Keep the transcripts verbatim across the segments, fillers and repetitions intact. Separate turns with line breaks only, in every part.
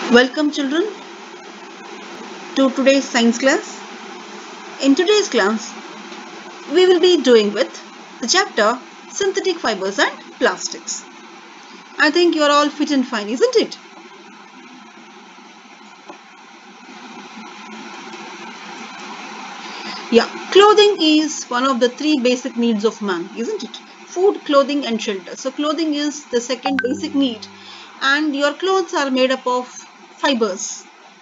Welcome children to today's science class. In today's class, we will be doing with the chapter Synthetic Fibers and Plastics. I think you are all fit and fine, isn't it? Yeah, clothing is one of the three basic needs of man, isn't it? Food, clothing and shelter. So clothing is the second basic need and your clothes are made up of fibers.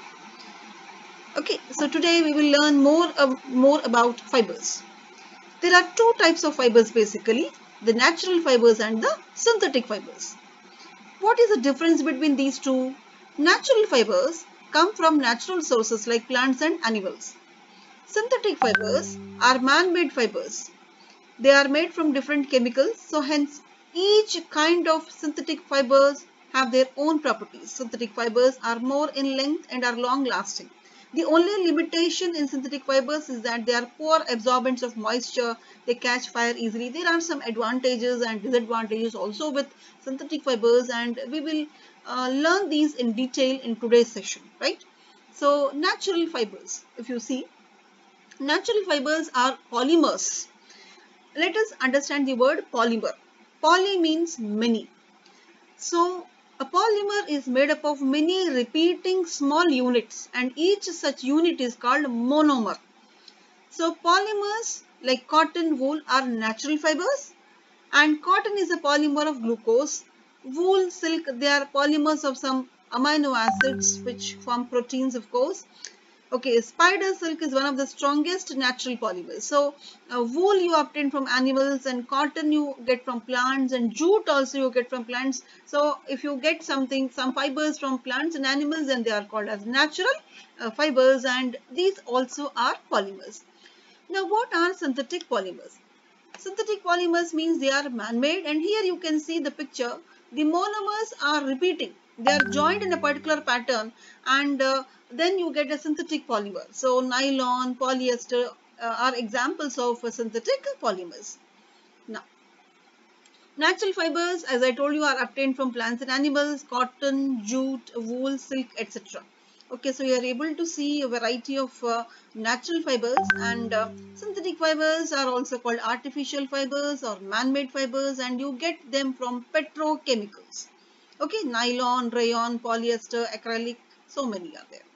Okay, so today we will learn more, uh, more about fibers. There are two types of fibers basically, the natural fibers and the synthetic fibers. What is the difference between these two? Natural fibers come from natural sources like plants and animals. Synthetic fibers are man-made fibers. They are made from different chemicals, so hence each kind of synthetic fibers have their own properties. Synthetic fibers are more in length and are long-lasting. The only limitation in synthetic fibers is that they are poor absorbents of moisture, they catch fire easily. There are some advantages and disadvantages also with synthetic fibers and we will uh, learn these in detail in today's session, right? So natural fibers, if you see, natural fibers are polymers. Let us understand the word polymer. Poly means many. So a polymer is made up of many repeating small units and each such unit is called monomer. So polymers like cotton, wool are natural fibers and cotton is a polymer of glucose. Wool, silk, they are polymers of some amino acids which form proteins of course. Okay, spider silk is one of the strongest natural polymers. So, uh, wool you obtain from animals and cotton you get from plants and jute also you get from plants. So, if you get something, some fibers from plants and animals, then they are called as natural uh, fibers and these also are polymers. Now, what are synthetic polymers? Synthetic polymers means they are man-made and here you can see the picture. The monomers are repeating. They are joined in a particular pattern and uh, then you get a synthetic polymer. So nylon, polyester uh, are examples of uh, synthetic polymers. Now, natural fibers as I told you are obtained from plants and animals, cotton, jute, wool, silk, et cetera. Okay, so you are able to see a variety of uh, natural fibers and uh, synthetic fibers are also called artificial fibers or man-made fibers and you get them from petrochemicals. Okay, nylon, rayon, polyester, acrylic, so many are there.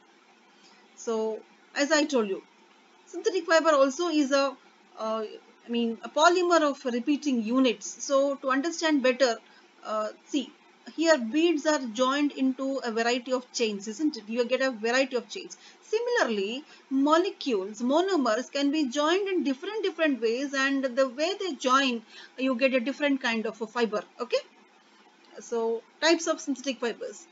So, as I told you, synthetic fiber also is a, uh, I mean, a polymer of repeating units. So, to understand better, uh, see, here beads are joined into a variety of chains, isn't it? You get a variety of chains. Similarly, molecules, monomers can be joined in different, different ways and the way they join, you get a different kind of a fiber, okay? So, types of synthetic fibers.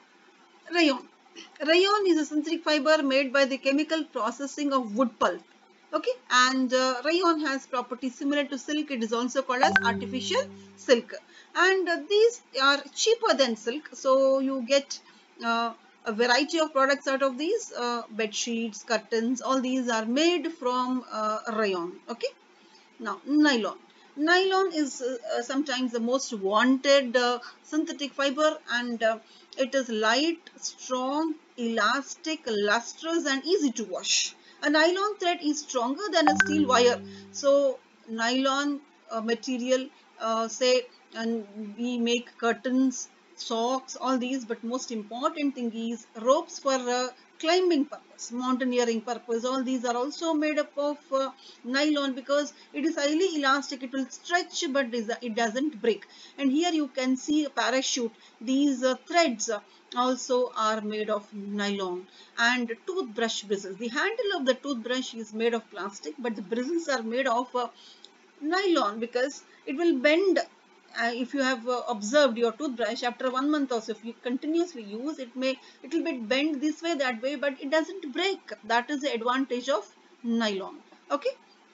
Rayon. Rayon is a synthetic fiber made by the chemical processing of wood pulp. Okay, and uh, rayon has properties similar to silk. It is also called as artificial silk. And uh, these are cheaper than silk. So you get uh, a variety of products out of these. Uh, bed sheets, curtains, all these are made from uh, rayon. Okay. Now, nylon. Nylon is uh, uh, sometimes the most wanted uh, synthetic fiber and uh, it is light, strong, elastic, lustrous and easy to wash. A nylon thread is stronger than a steel wire. So, nylon uh, material, uh, say, and we make curtains, socks, all these, but most important thing is ropes for uh, climbing purpose, mountaineering purpose. All these are also made up of uh, nylon because it is highly elastic. It will stretch, but it doesn't break. And here you can see a parachute. These uh, threads uh, also are made of nylon. And toothbrush bristles. The handle of the toothbrush is made of plastic, but the bristles are made of uh, nylon because it will bend. Uh, if you have uh, observed your toothbrush after one month or so, if you continuously use it, may it will be bent this way that way, but it doesn't break. That is the advantage of nylon. Okay.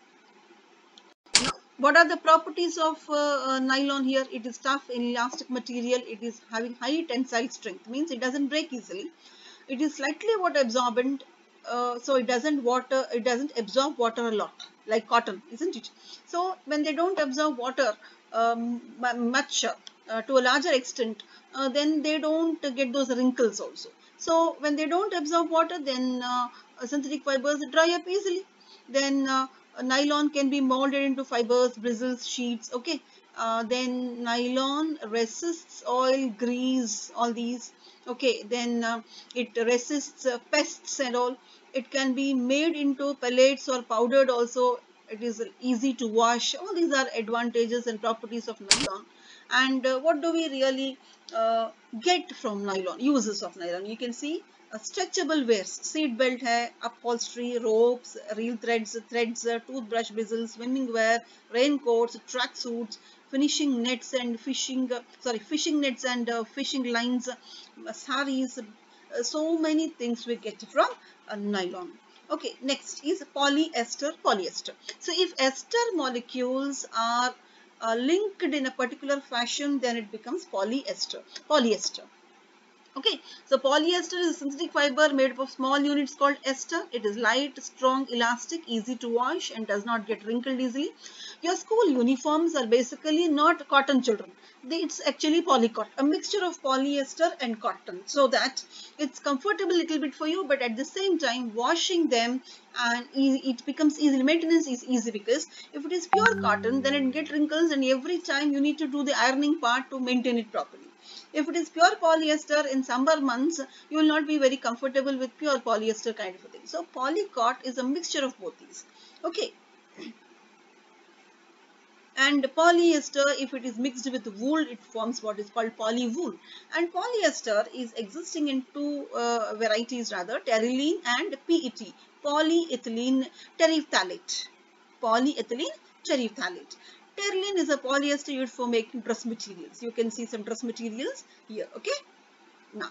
Now, what are the properties of uh, uh, nylon here? It is tough, elastic material. It is having high tensile strength, means it doesn't break easily. It is slightly water absorbent, uh, so it doesn't water. It doesn't absorb water a lot, like cotton, isn't it? So when they don't absorb water um, much uh, to a larger extent, uh, then they don't get those wrinkles also. So when they don't absorb water, then uh, synthetic fibers dry up easily. Then uh, nylon can be molded into fibers, bristles, sheets. Okay. Uh, then nylon resists oil, grease, all these. Okay. Then uh, it resists uh, pests and all. It can be made into pellets or powdered also. It is easy to wash. All these are advantages and properties of nylon. And uh, what do we really uh, get from nylon? Uses of nylon. You can see uh, stretchable wares, seat belt hai, upholstery, ropes, reel threads, threads, uh, toothbrush bristles, swimming wear, raincoats, track suits, finishing nets and fishing, uh, sorry, fishing nets and uh, fishing lines, uh, saris, uh, so many things we get from uh, nylon. Okay, next is polyester, polyester. So if ester molecules are uh, linked in a particular fashion, then it becomes polyester. Polyester. Okay, so polyester is a synthetic fiber made up of small units called ester. It is light, strong, elastic, easy to wash, and does not get wrinkled easily. Your school uniforms are basically not cotton, children. They, it's actually polycot, a mixture of polyester and cotton, so that it's comfortable a little bit for you, but at the same time washing them and it becomes easy. Maintenance is easy, because if it is pure cotton, then it gets wrinkles, and every time you need to do the ironing part to maintain it properly. If it is pure polyester in summer months, you will not be very comfortable with pure polyester kind of a thing. So polycot is a mixture of both these. Okay. And polyester, if it is mixed with wool, it forms what is called polywool. And polyester is existing in two uh, varieties rather, terylene and P E T, polyethylene terephthalate. Polyethylene terephthalate. Terylene is a polyester used for making dress materials. You can see some dress materials here. Okay. Now,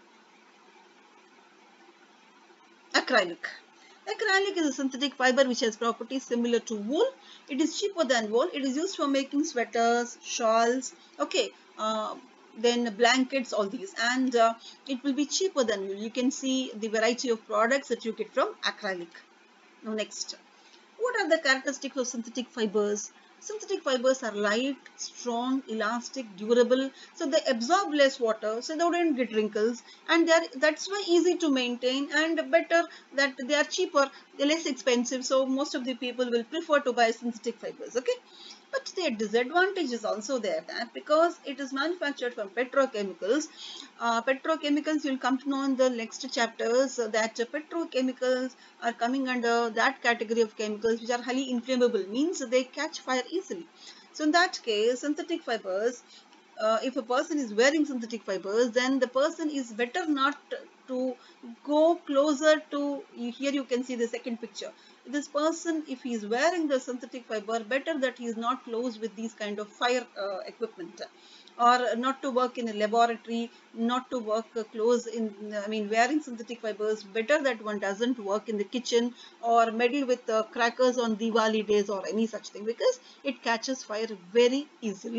acrylic. Acrylic is a synthetic fiber which has properties similar to wool. It is cheaper than wool. It is used for making sweaters, shawls, okay, uh, then blankets, all these. And uh, it will be cheaper than wool. You can see the variety of products that you get from acrylic. Now next. What are the characteristics of synthetic fibers? Synthetic fibers are light, strong, elastic, durable, so they absorb less water, so they don't get wrinkles, and they are, that's why easy to maintain, and better that they are cheaper, they're less expensive, so most of the people will prefer to buy synthetic fibers. Okay. But their disadvantage is also there, that because it is manufactured from petrochemicals, uh, petrochemicals you'll come to know in the next chapters uh, that uh, petrochemicals are coming under that category of chemicals which are highly inflammable, means they catch fire easily. So in that case, synthetic fibers, uh, if a person is wearing synthetic fibers, then the person is better not to go closer to, here you can see the second picture. This person, if he is wearing the synthetic fiber, better that he is not close with these kind of fire uh, equipment, or not to work in a laboratory, not to work uh, close in, I mean wearing synthetic fibers, better that one doesn't work in the kitchen or meddle with uh, crackers on Diwali days or any such thing, because it catches fire very easily.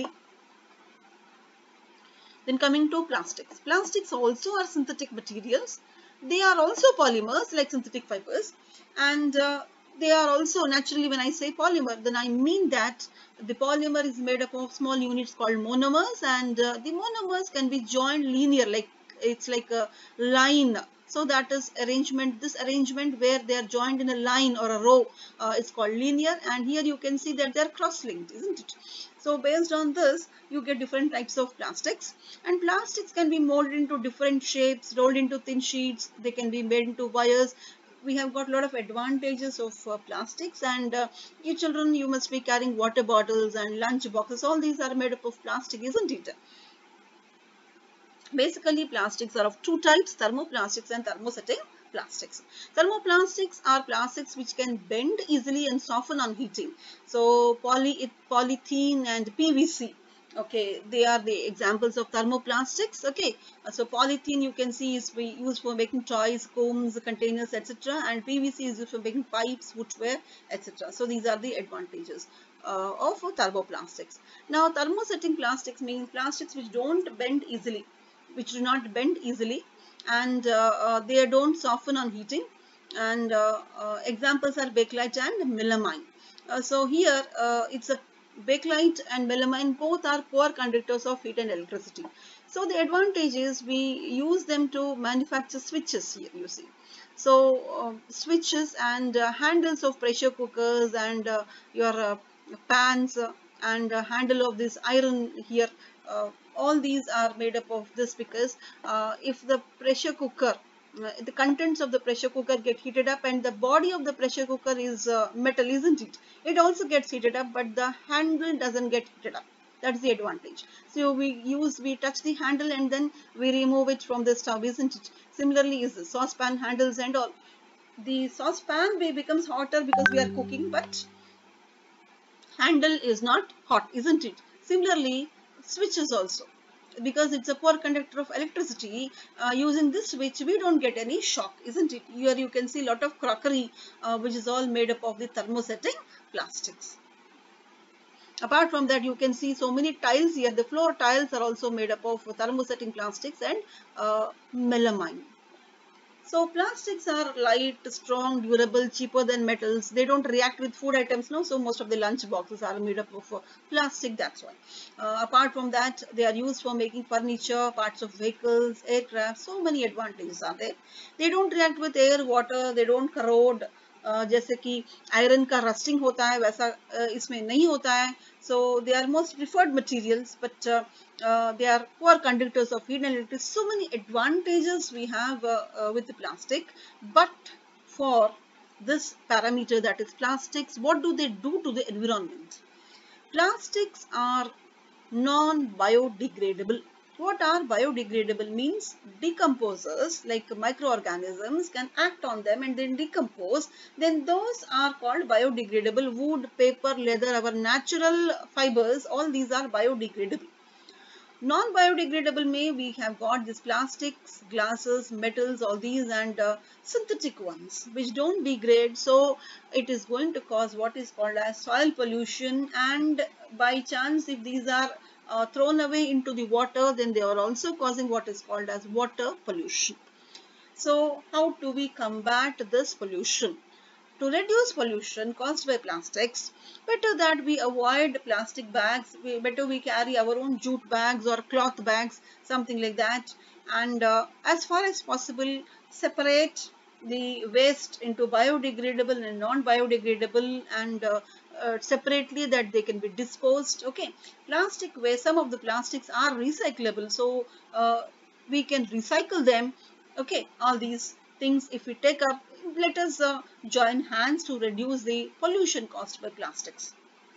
Then coming to plastics. Plastics also are synthetic materials. They are also polymers like synthetic fibers, and uh, they are also, naturally when I say polymer, then I mean that the polymer is made up of small units called monomers, and uh, the monomers can be joined linear, like it's like a line. So that is arrangement, this arrangement where they are joined in a line or a row, uh, is called linear, and here you can see that they are cross-linked, isn't it? So based on this, you get different types of plastics, and plastics can be molded into different shapes, rolled into thin sheets, they can be made into wires. We have got a lot of advantages of uh, plastics, and uh, you children, you must be carrying water bottles and lunch boxes, all these are made up of plastic, isn't it? Basically, plastics are of two types, thermoplastics and thermosetting plastics. Thermoplastics are plastics which can bend easily and soften on heating. So, poly, polythene and P V C. Okay, they are the examples of thermoplastics. Okay, so polythene you can see is used for making toys, combs, containers, et cetera. And P V C is used for making pipes, footwear, et cetera. So these are the advantages uh, of thermoplastics. Now, thermosetting plastics means plastics which don't bend easily, which do not bend easily, and uh, uh, they don't soften on heating, and uh, uh, examples are bakelite and melamine. Uh, so here uh, it's a bakelite and melamine, both are poor conductors of heat and electricity. So the advantage is we use them to manufacture switches here, you see. So uh, switches and uh, handles of pressure cookers and uh, your uh, pans uh, and uh, handle of this iron here, uh, all these are made up of this, because uh, if the pressure cooker, uh, the contents of the pressure cooker get heated up, and the body of the pressure cooker is uh, metal, isn't it? It also gets heated up, but the handle doesn't get heated up. That's the advantage. So we use, we touch the handle and then we remove it from the stove, isn't it? Similarly is the saucepan handles and all. The saucepan becomes hotter because we are cooking, but handle is not hot, isn't it? Similarly, switches also, because it's a poor conductor of electricity, uh, using this switch we don't get any shock, isn't it? Here you can see a lot of crockery uh, which is all made up of the thermosetting plastics. Apart from that, you can see so many tiles here. The floor tiles are also made up of thermosetting plastics and uh, melamine. So plastics are light, strong, durable, cheaper than metals. They don't react with food items now. So most of the lunch boxes are made up of uh, plastic. That's why. Uh, apart from that, they are used for making furniture, parts of vehicles, aircraft. So many advantages are there. They don't react with air, water. They don't corrode. Uh, जैसे कि iron का rusting होता है वैसा uh, इसमें नहीं होता है. So they are most preferred materials, but uh, uh, they are poor conductors of heat and electricity. So many advantages we have uh, uh, with the plastic, but for this parameter, that is plastics, what do they do to the environment? Plastics are non-biodegradable. What are biodegradable means? Decomposers like microorganisms can act on them and then decompose. Then those are called biodegradable. Wood, paper, leather, our natural fibers, all these are biodegradable. Non-biodegradable may we have got these plastics, glasses, metals, all these, and uh, synthetic ones which don't degrade. So it is going to cause what is called as soil pollution, and by chance if these are uh, thrown away into the water, then they are also causing what is called as water pollution. So how do we combat this pollution? To reduce pollution caused by plastics, better that we avoid plastic bags, we, better we carry our own jute bags or cloth bags, something like that. And uh, as far as possible, separate the waste into biodegradable and non-biodegradable, and uh, uh, separately, that they can be disposed. Okay, plastic waste, some of the plastics are recyclable, so uh, we can recycle them. Okay, all these things if we take up, let us uh, join hands to reduce the pollution caused by plastics.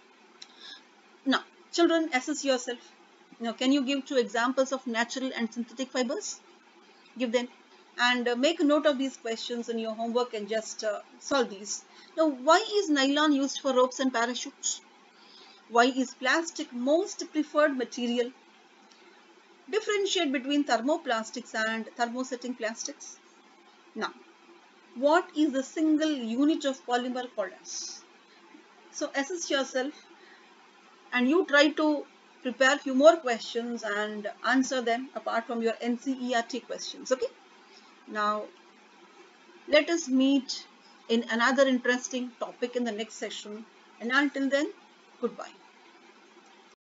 Now, children, assess yourself. Now, can you give two examples of natural and synthetic fibers? Give them, and uh, make a note of these questions in your homework and just uh, solve these. Now, why is nylon used for ropes and parachutes? Why is plastic most preferred material? Differentiate between thermoplastics and thermosetting plastics. Now, what is the single unit of polymer called as? So assess yourself and you try to prepare few more questions and answer them apart from your N C E R T questions. Okay. Now let us meet in another interesting topic in the next session, and until then, goodbye.